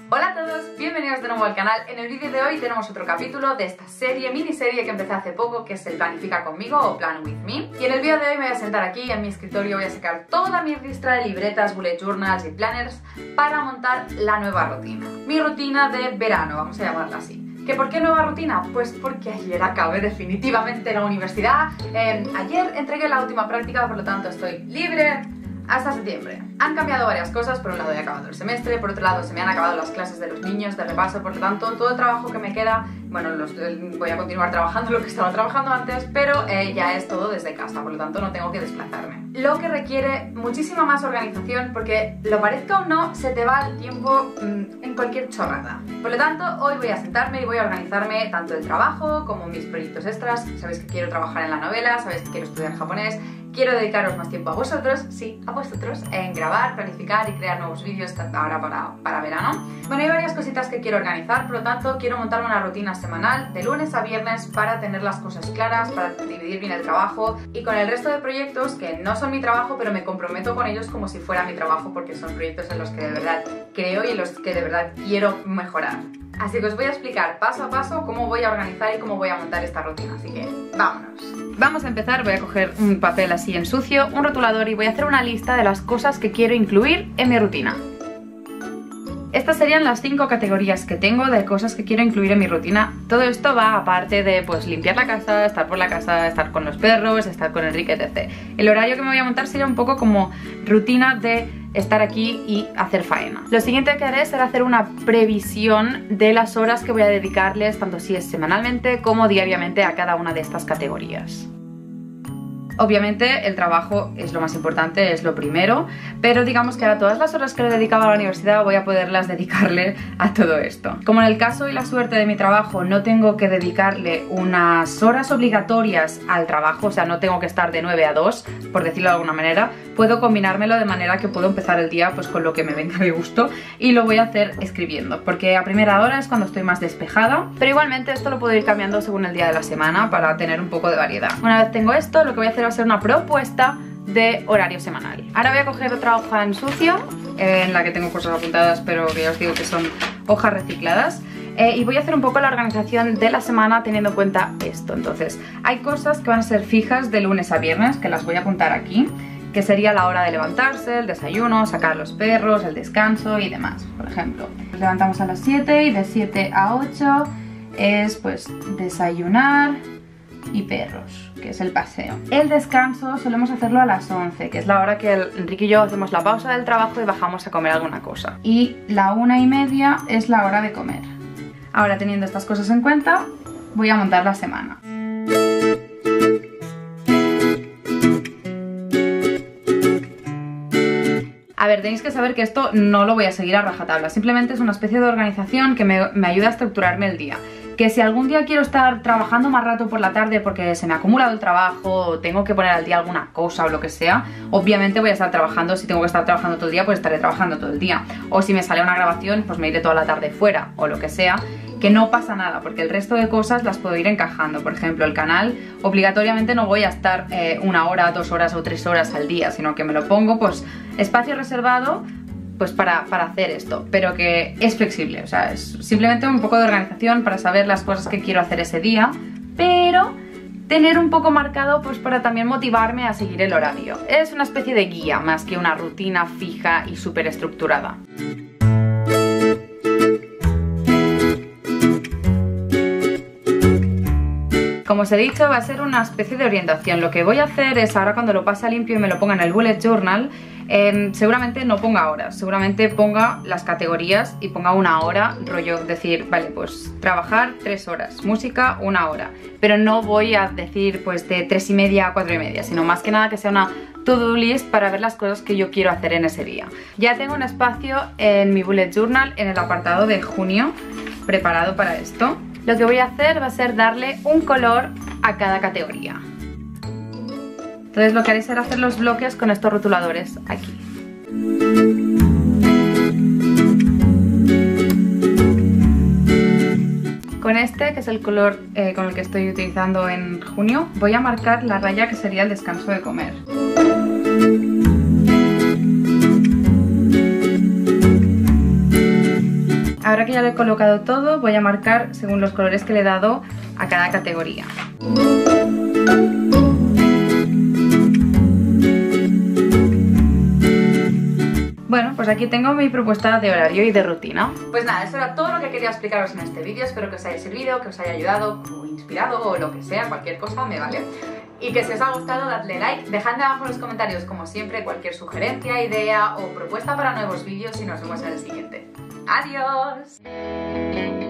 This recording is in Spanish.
Hola a todos, bienvenidos de nuevo al canal. En el vídeo de hoy tenemos otro capítulo de esta miniserie que empecé hace poco, que es el Planifica conmigo o Plan with me. Y en el vídeo de hoy me voy a sentar aquí en mi escritorio, voy a sacar toda mi lista de libretas, bullet journals y planners para montar la nueva rutina. Mi rutina de verano, vamos a llamarla así. ¿Que por qué nueva rutina? Pues porque ayer acabé definitivamente la universidad. Ayer entregué la última práctica, por lo tanto estoy libre hasta septiembre. Han cambiado varias cosas, por un lado he acabado el semestre, por otro lado se me han acabado las clases de los niños de repaso, por lo tanto todo el trabajo que me queda, bueno, voy a continuar trabajando lo que estaba trabajando antes, pero ya es todo desde casa, por lo tanto no tengo que desplazarme. Lo que requiere muchísima más organización porque, lo parezca o no, se te va el tiempo en cualquier chorrada. Por lo tanto, hoy voy a sentarme y voy a organizarme tanto el trabajo como mis proyectos extras. Sabéis que quiero trabajar en la novela, sabéis que quiero estudiar japonés, quiero dedicaros más tiempo a vosotros, sí, a vosotros, en grabar, planificar y crear nuevos vídeos ahora para verano. Bueno, hay varias cositas que quiero organizar, por lo tanto quiero montarme una rutina semanal de lunes a viernes para tener las cosas claras, para dividir bien el trabajo y con el resto de proyectos que no son mi trabajo, pero me comprometo con ellos como si fuera mi trabajo porque son proyectos en los que de verdad creo y en los que de verdad quiero mejorar. Así que os voy a explicar paso a paso cómo voy a organizar y cómo voy a montar esta rutina, así que vámonos. Vamos a empezar, voy a coger un papel así en sucio, un rotulador y voy a hacer una lista de las cosas que quiero incluir en mi rutina. Estas serían las 5 categorías que tengo de cosas que quiero incluir en mi rutina. Todo esto va aparte de pues limpiar la casa, estar por la casa, estar con los perros, estar con Enrique, etc. El horario que me voy a montar sería un poco como rutina de estar aquí y hacer faena. Lo siguiente que haré será hacer una previsión de las horas que voy a dedicarles, tanto si es semanalmente como diariamente, a cada una de estas categorías. Obviamente el trabajo es lo más importante, es lo primero, pero digamos que ahora todas las horas que le dedicaba a la universidad voy a poderlas dedicarle a todo esto. Como en el caso y la suerte de mi trabajo no tengo que dedicarle unas horas obligatorias al trabajo, o sea, no tengo que estar de 9 a 2, por decirlo de alguna manera, puedo combinármelo de manera que puedo empezar el día pues con lo que me venga de gusto y lo voy a hacer escribiendo, porque a primera hora es cuando estoy más despejada, pero igualmente esto lo puedo ir cambiando según el día de la semana para tener un poco de variedad. Una vez tengo esto, lo que voy a hacer va a ser una propuesta de horario semanal. Ahora voy a coger otra hoja en sucio en la que tengo cosas apuntadas, pero que ya os digo que son hojas recicladas. Y voy a hacer un poco la organización de la semana teniendo en cuenta esto. Entonces, hay cosas que van a ser fijas de lunes a viernes, que las voy a apuntar aquí, que sería la hora de levantarse, el desayuno, sacar a los perros, el descanso y demás. Por ejemplo, nos levantamos a las 7 y de 7 a 8 es pues desayunar y perros, que es el paseo. El descanso solemos hacerlo a las 11, que es la hora que Enrique y yo hacemos la pausa del trabajo y bajamos a comer alguna cosa. Y la 1:30 es la hora de comer. Ahora, teniendo estas cosas en cuenta, voy a montar la semana. A ver, tenéis que saber que esto no lo voy a seguir a rajatabla, simplemente es una especie de organización que me ayuda a estructurarme el día. Que si algún día quiero estar trabajando más rato por la tarde porque se me ha acumulado el trabajo o tengo que poner al día alguna cosa o lo que sea, obviamente voy a estar trabajando. Si tengo que estar trabajando todo el día, pues estaré trabajando todo el día. O si me sale una grabación, pues me iré toda la tarde fuera o lo que sea, que no pasa nada porque el resto de cosas las puedo ir encajando. Por ejemplo, el canal, obligatoriamente no voy a estar 1 hora, 2 horas o 3 horas al día, sino que me lo pongo pues espacio reservado pues para hacer esto, pero que es flexible, o sea, es simplemente un poco de organización para saber las cosas que quiero hacer ese día, pero tener un poco marcado pues para también motivarme a seguir el horario. Es una especie de guía más que una rutina fija y súper estructurada. Como os he dicho, va a ser una especie de orientación. Lo que voy a hacer es, ahora cuando lo pase a limpio y me lo ponga en el bullet journal, seguramente no ponga horas, seguramente ponga las categorías y ponga una hora, rollo, decir, vale, pues trabajar 3 horas, música 1 hora, pero no voy a decir pues de 3:30 a 4:30, sino más que nada que sea una to-do list para ver las cosas que yo quiero hacer en ese día. Ya tengo un espacio en mi bullet journal en el apartado de junio preparado para esto. Lo que voy a hacer va a ser darle un color a cada categoría. Entonces lo que haré será hacer los bloques con estos rotuladores aquí. Con este, que es el color con el que estoy utilizando en junio, voy a marcar la raya que sería el descanso de comer. ahora que ya lo he colocado todo, voy a marcar según los colores que le he dado a cada categoría. Bueno, pues aquí tengo mi propuesta de horario y de rutina. Pues nada, eso era todo lo que quería explicaros en este vídeo. Espero que os haya servido, que os haya ayudado o inspirado o lo que sea, cualquier cosa me vale. Y que si os ha gustado, dadle like, dejadme abajo en los comentarios, como siempre, cualquier sugerencia, idea o propuesta para nuevos vídeos y nos vemos en el siguiente. ¡Adiós!